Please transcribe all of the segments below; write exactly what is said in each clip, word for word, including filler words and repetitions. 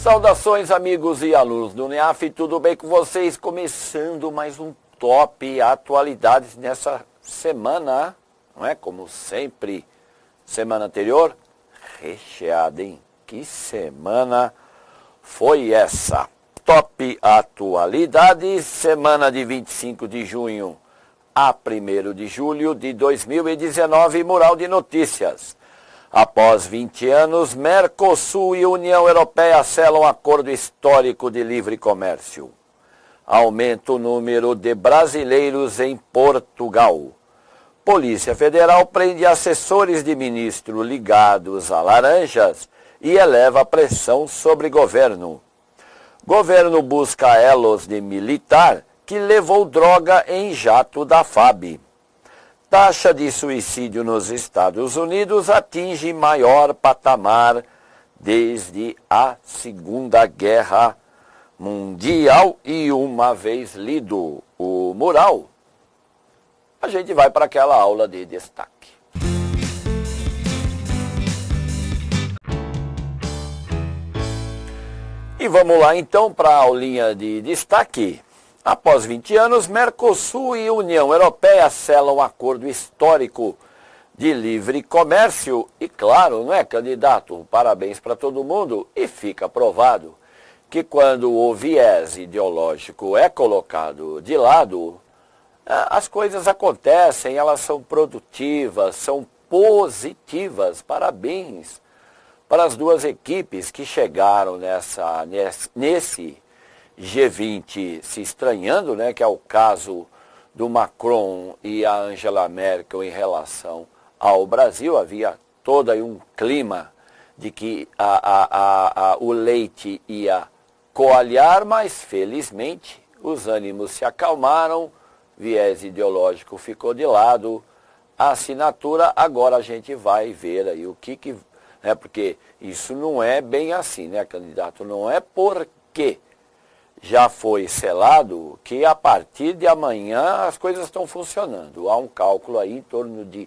Saudações, amigos e alunos do NEAF, tudo bem com vocês? Começando mais um Top Atualidades nessa semana, não é? Como sempre, semana anterior, recheada, hein? Que semana foi essa? Top Atualidades, semana de vinte e cinco de junho a primeiro de julho de dois mil e dezenove, Mural de Notícias. Após vinte anos, Mercosul e União Europeia selam acordo histórico de livre comércio. Aumenta o número de brasileiros em Portugal. Polícia Federal prende assessores de ministro ligados a laranjas e eleva a pressão sobre governo. Governo busca elos de militar que levou droga em jato da F A B. Taxa de suicídio nos Estados Unidos atinge maior patamar desde a Segunda Guerra Mundial. E uma vez lido o mural, a gente vai para aquela aula de destaque. E vamos lá então para a aulinha de destaque. Após vinte anos, Mercosul e União Europeia selam um acordo histórico de livre comércio. E claro, não é, candidato? Parabéns para todo mundo. E fica provado que quando o viés ideológico é colocado de lado, as coisas acontecem, elas são produtivas, são positivas. Parabéns para as duas equipes que chegaram nessa, nesse G vinte se estranhando, né, que é o caso do Macron e a Angela Merkel em relação ao Brasil. Havia todo aí um clima de que a, a, a, a, o leite ia coalhar, mas felizmente os ânimos se acalmaram, viés ideológico ficou de lado, a assinatura, agora a gente vai ver aí o que que... Né, porque isso não é bem assim, né, candidato? Não é porque já foi selado que a partir de amanhã as coisas estão funcionando. Há um cálculo aí em torno de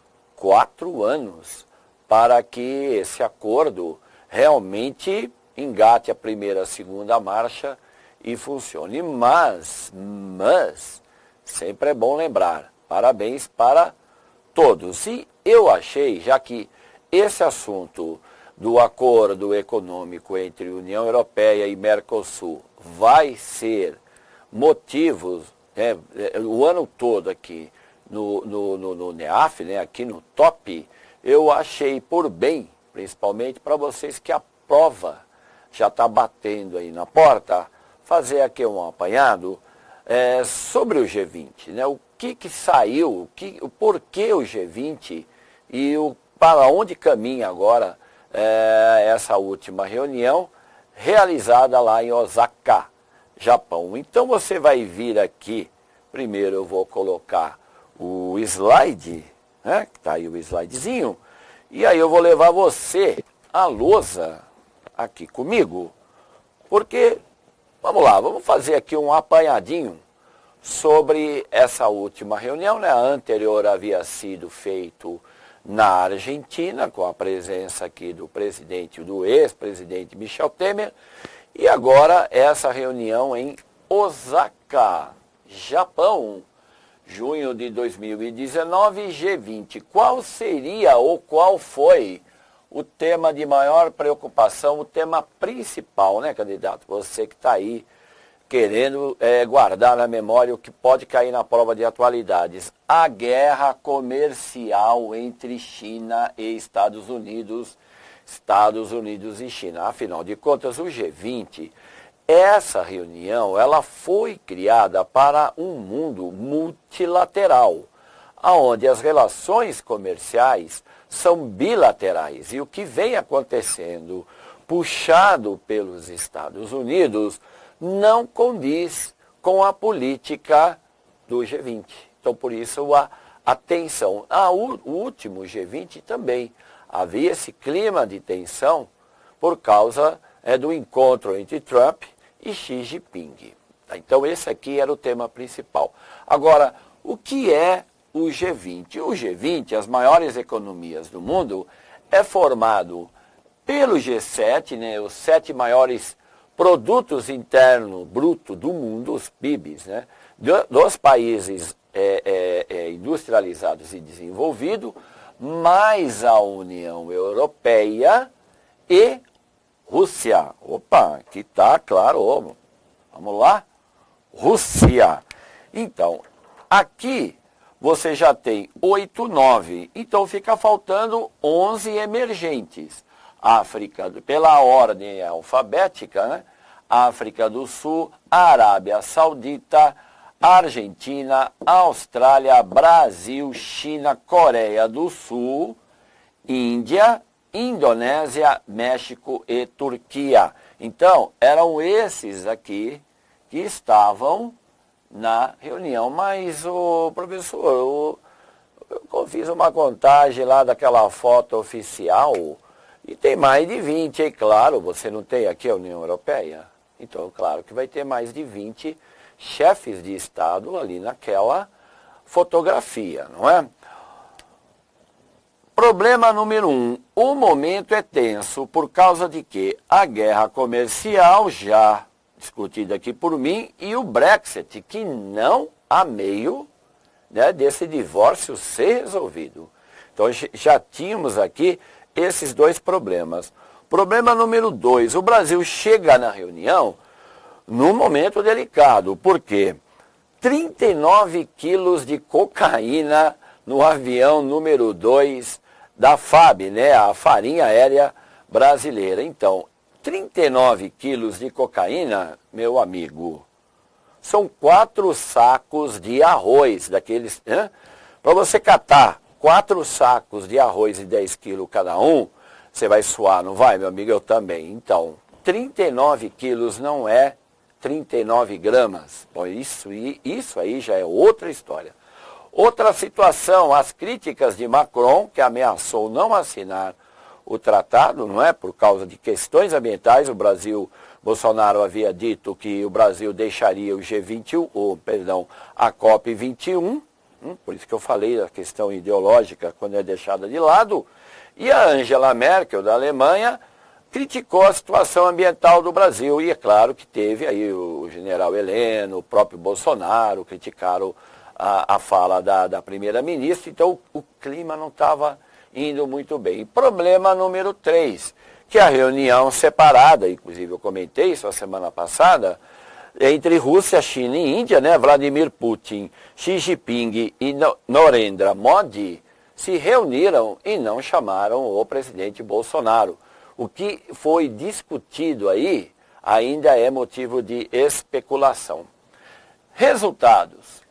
quatro anos para que esse acordo realmente engate a primeira, a segunda marcha e funcione. Mas, mas, sempre é bom lembrar, parabéns para todos. E eu achei, já que esse assunto do acordo econômico entre União Europeia e Mercosul vai ser motivos, né, o ano todo aqui no, no, no, no NEAF, né, aqui no Top, eu achei por bem, principalmente para vocês que a prova já está batendo aí na porta, fazer aqui um apanhado é, sobre o G vinte, né, o que, que saiu, o, que, o porquê o G vinte e o, para onde caminha agora é, essa última reunião realizada lá em Osaka, Japão. Então você vai vir aqui, primeiro eu vou colocar o slide, né, que está aí o slidezinho, e aí eu vou levar você à lousa aqui comigo, porque, vamos lá, vamos fazer aqui um apanhadinho sobre essa última reunião, né? A anterior havia sido feito na Argentina, com a presença aqui do presidente, do ex-presidente Michel Temer, e agora essa reunião em Osaka, Japão, junho de dois mil e dezenove, G vinte. Qual seria ou qual foi o tema de maior preocupação, o tema principal, né, candidato? Você que está aí querendo é, guardar na memória o que pode cair na prova de atualidades. A guerra comercial entre China e Estados Unidos, Estados Unidos e China. Afinal de contas, o G vinte, essa reunião, ela foi criada para um mundo multilateral, onde as relações comerciais são bilaterais. E o que vem acontecendo, puxado pelos Estados Unidos, não condiz com a política do G vinte. Então, por isso, a atenção. Ah, o, o último G vinte também havia esse clima de tensão por causa é, do encontro entre Trump e Xi Jinping. Então, esse aqui era o tema principal. Agora, o que é o G vinte? O G vinte, as maiores economias do mundo, é formado pelo G sete, né, os sete maiores produtos internos brutos do mundo, os P I Bs, né, dos países é, é, é, industrializados e desenvolvidos, mais a União Europeia e Rússia. Opa, aqui está claro. Vamos lá? Rússia. Então, aqui você já tem oito, nove. Então fica faltando onze emergentes. África, pela ordem alfabética, né? África do Sul, Arábia Saudita, Argentina, Austrália, Brasil, China, Coreia do Sul, Índia, Indonésia, México e Turquia. Então, eram esses aqui que estavam na reunião. Mas, o professor, eu, eu fiz uma contagem lá daquela foto oficial e tem mais de vinte, e claro, você não tem aqui a União Europeia? Então, claro que vai ter mais de vinte chefes de Estado ali naquela fotografia, não é? Problema número um, o momento é tenso por causa de que a guerra comercial, já discutida aqui por mim, e o Brexit, que não há meio, né, desse divórcio ser resolvido. Então já tínhamos aqui esses dois problemas. Problema número dois, o Brasil chega na reunião num momento delicado, porque trinta e nove quilos de cocaína no avião número dois da F A B, né, a Farinha Aérea Brasileira. Então, trinta e nove quilos de cocaína, meu amigo, são quatro sacos de arroz, daqueles, né? Para você catar quatro sacos de arroz e dez quilos cada um, você vai suar, não vai, meu amigo? Eu também. Então, trinta e nove quilos não é trinta e nove gramas. Bom, isso, isso aí já é outra história. Outra situação, as críticas de Macron, que ameaçou não assinar o tratado, não é? Por causa de questões ambientais. O Brasil, Bolsonaro havia dito que o Brasil deixaria o G vinte e um, ou, perdão, a COP vinte e um, hum, por isso que eu falei da questão ideológica quando é deixada de lado. E a Angela Merkel, da Alemanha, criticou a situação ambiental do Brasil. E é claro que teve aí o general Heleno, o próprio Bolsonaro, criticaram a, a fala da, da primeira-ministra. Então o, o clima não estava indo muito bem. Problema número três, que a reunião separada, inclusive eu comentei isso a semana passada, entre Rússia, China e Índia, né? Vladimir Putin, Xi Jinping e Narendra Modi se reuniram e não chamaram o presidente Bolsonaro. O que foi discutido aí ainda é motivo de especulação. Resultados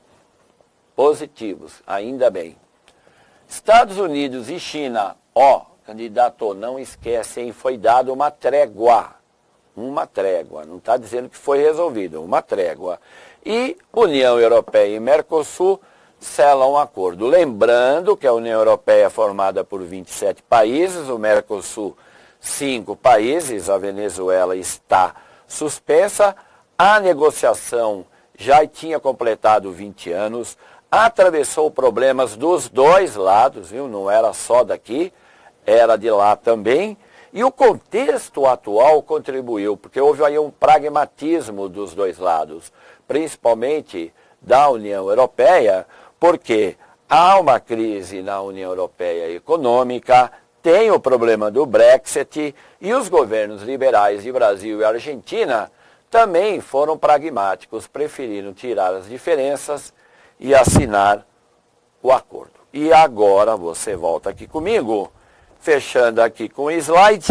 positivos, ainda bem. Estados Unidos e China, ó, candidato, não esquecem, foi dada uma trégua. Uma trégua, não está dizendo que foi resolvido, uma trégua. E União Europeia e Mercosul selam um acordo. Lembrando que a União Europeia é formada por vinte e sete países, o Mercosul cinco países, a Venezuela está suspensa, a negociação já tinha completado vinte anos, atravessou problemas dos dois lados, viu? Não era só daqui, era de lá também, e o contexto atual contribuiu, porque houve aí um pragmatismo dos dois lados, principalmente da União Europeia, porque há uma crise na União Europeia econômica, tem o problema do Brexit, e os governos liberais de Brasil e Argentina também foram pragmáticos, preferiram tirar as diferenças e assinar o acordo. E agora você volta aqui comigo, fechando aqui com o slide,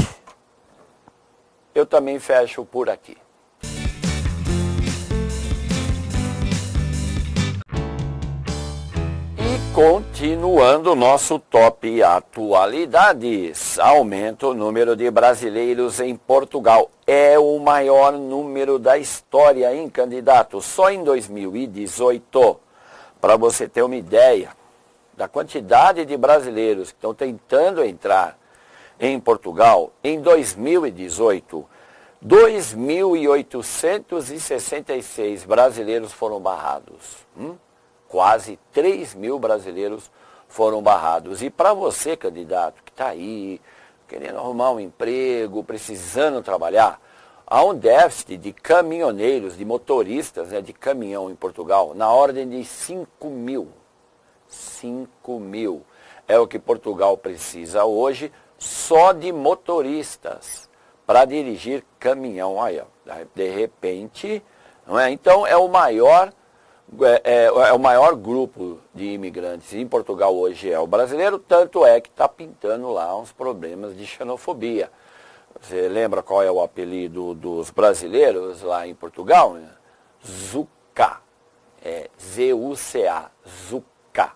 eu também fecho por aqui. Continuando o nosso top atualidades, aumenta o número de brasileiros em Portugal. É o maior número da história, hein, candidato? Só em dois mil e dezoito, para você ter uma ideia da quantidade de brasileiros que estão tentando entrar em Portugal, em dois mil e dezoito, dois mil oitocentos e sessenta e seis brasileiros foram barrados. Hum? Quase três mil brasileiros foram barrados. E para você, candidato, que está aí querendo arrumar um emprego, precisando trabalhar. Há um déficit de caminhoneiros, de motoristas, né, de caminhão em Portugal, na ordem de cinco mil. cinco mil. É o que Portugal precisa hoje, só de motoristas, para dirigir caminhão. Aí, ó, de repente, não é? Então é o maior, é, é, é o maior grupo de imigrantes em Portugal hoje é o brasileiro, tanto é que está pintando lá uns problemas de xenofobia. Você lembra qual é o apelido dos brasileiros lá em Portugal? Né? Zucca. É Z U C A. Zucca.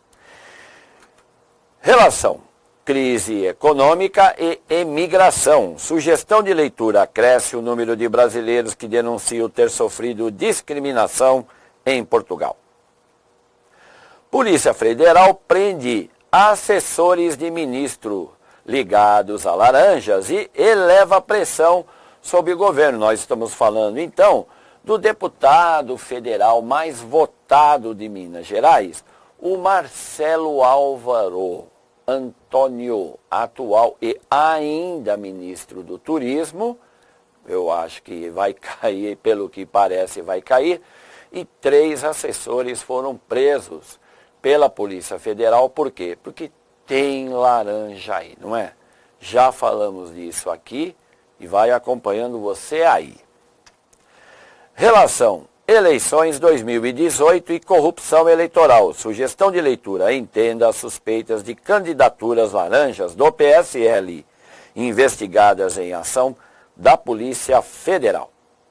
Relação. Crise econômica e imigração. Sugestão de leitura. Cresce o número de brasileiros que denunciam ter sofrido discriminação em Portugal. Polícia Federal prende assessores de ministro ligados a laranjas e eleva a pressão sobre o governo. Nós estamos falando, então, do deputado federal mais votado de Minas Gerais, o Marcelo Álvaro Antônio, atual e ainda ministro do Turismo. Eu acho que vai cair, pelo que parece, vai cair. E três assessores foram presos pela Polícia Federal. Por quê? Porque tem laranja aí, não é? Já falamos disso aqui e vai acompanhando você aí. Relação eleições dois mil e dezoito e corrupção eleitoral. Sugestão de leitura. Entenda as suspeitas de candidaturas laranjas do P S L, investigadas em ação da Polícia Federal.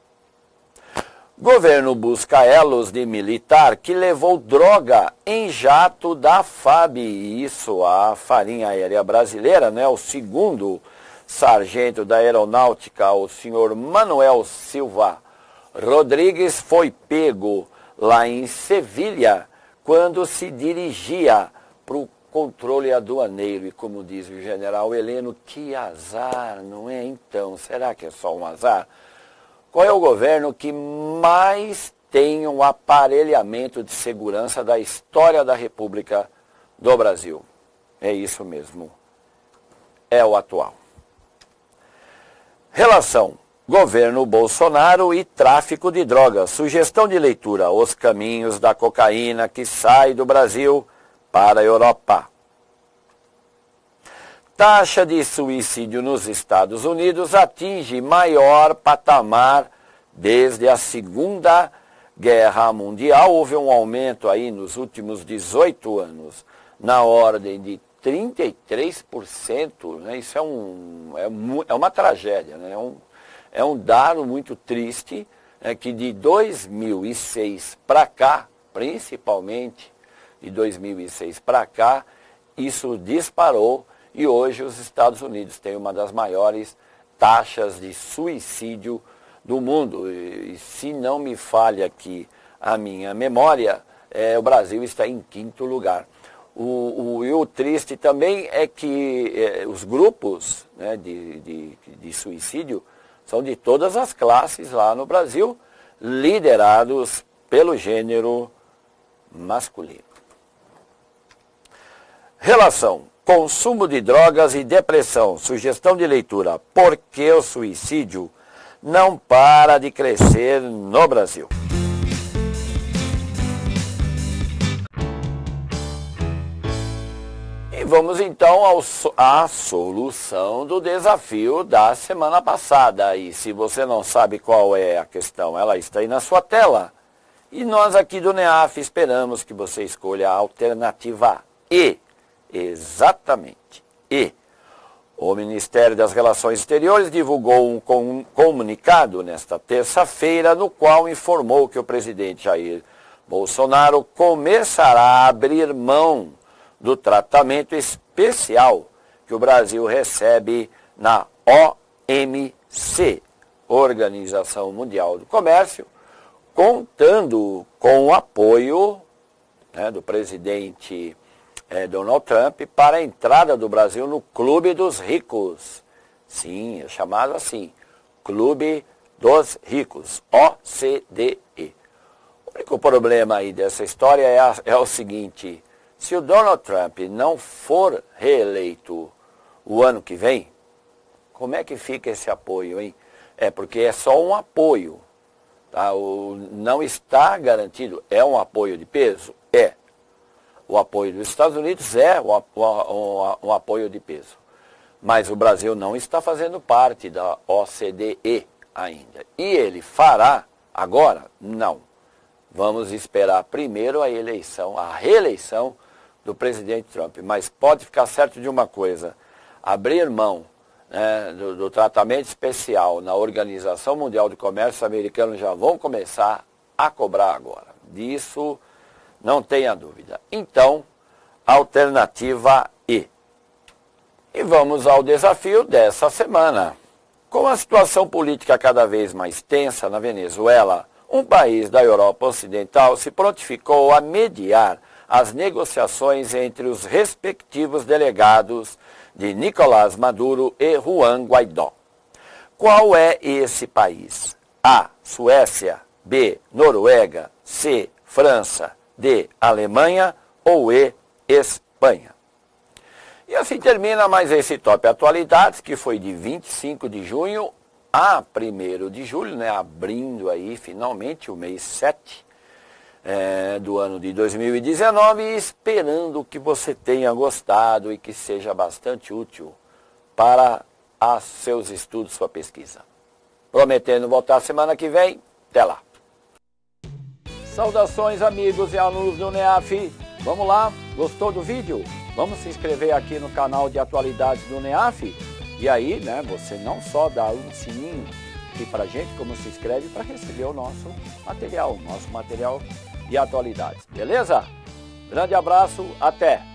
Governo busca elos de militar que levou droga em jato da F A B. Isso, a Farinha Aérea Brasileira, né? O segundo sargento da Aeronáutica, o senhor Manuel Silva Rodrigues, foi pego lá em Sevilha quando se dirigia para o controle aduaneiro. E como diz o general Heleno, que azar, não é? Então, será que é só um azar? Qual é o governo que mais tem um aparelhamento de segurança da história da República do Brasil? É isso mesmo. É o atual. Relação governo Bolsonaro e tráfico de drogas. Sugestão de leitura. Os caminhos da cocaína que sai do Brasil para a Europa. Taxa de suicídio nos Estados Unidos atinge maior patamar desde a Segunda Guerra Mundial. Houve um aumento aí nos últimos dezoito anos, na ordem de trinta e três por cento. Né? Isso é, um, é, é uma tragédia, né? é, um, é um dado muito triste, né? Que de dois mil e seis para cá, principalmente de dois mil e seis para cá, isso disparou. E hoje os Estados Unidos têm uma das maiores taxas de suicídio do mundo. E, e se não me falha aqui a minha memória, é, o Brasil está em quinto lugar. O, o, e o triste também é que é, os grupos, né, de, de, de suicídio são de todas as classes lá no Brasil, liderados pelo gênero masculino. Relação consumo de drogas e depressão. Sugestão de leitura. Por que o suicídio não para de crescer no Brasil? E vamos então ao, à solução do desafio da semana passada. E se você não sabe qual é a questão, ela está aí na sua tela. E nós aqui do NEAF esperamos que você escolha a alternativa E. Exatamente. E o Ministério das Relações Exteriores divulgou um com, comunicado nesta terça-feira, no qual informou que o presidente Jair Bolsonaro começará a abrir mão do tratamento especial que o Brasil recebe na O M C, Organização Mundial do Comércio, contando com o apoio, né, do presidente É, Donald Trump para a entrada do Brasil no Clube dos Ricos. Sim, é chamado assim, Clube dos Ricos, O C D E. O único problema aí dessa história é, a, é o seguinte: se o Donald Trump não for reeleito o ano que vem, Como é que fica esse apoio, hein? É porque é só um apoio, tá? O, não está garantido. É um apoio de peso? É. O apoio dos Estados Unidos é um, um, um apoio de peso. Mas o Brasil não está fazendo parte da O C D E ainda. E ele fará agora? Não. Vamos esperar primeiro a eleição, a reeleição do presidente Trump. Mas pode ficar certo de uma coisa, abrir mão, né, do, do tratamento especial na Organização Mundial do Comércio, americano já vão começar a cobrar agora. Disso não tenha dúvida. Então, alternativa E. E vamos ao desafio dessa semana. Com a situação política cada vez mais tensa na Venezuela, um país da Europa Ocidental se prontificou a mediar as negociações entre os respectivos delegados de Nicolás Maduro e Juan Guaidó. Qual é esse país? A. Suécia, B. Noruega, C. França, D. Alemanha ou E. Espanha. E assim termina mais esse Top Atualidades, que foi de vinte e cinco de junho a primeiro de julho, né, abrindo aí finalmente o mês sete é, do ano de dois mil e dezenove, e esperando que você tenha gostado e que seja bastante útil para os seus estudos, sua pesquisa. Prometendo voltar semana que vem, até lá. Saudações amigos e alunos do NEAF, vamos lá, gostou do vídeo? Vamos se inscrever aqui no canal de atualidades do NEAF. E aí, né, você não só dá um sininho aqui pra gente, como se inscreve para receber o nosso material, nosso material de atualidades. Beleza? Grande abraço, até!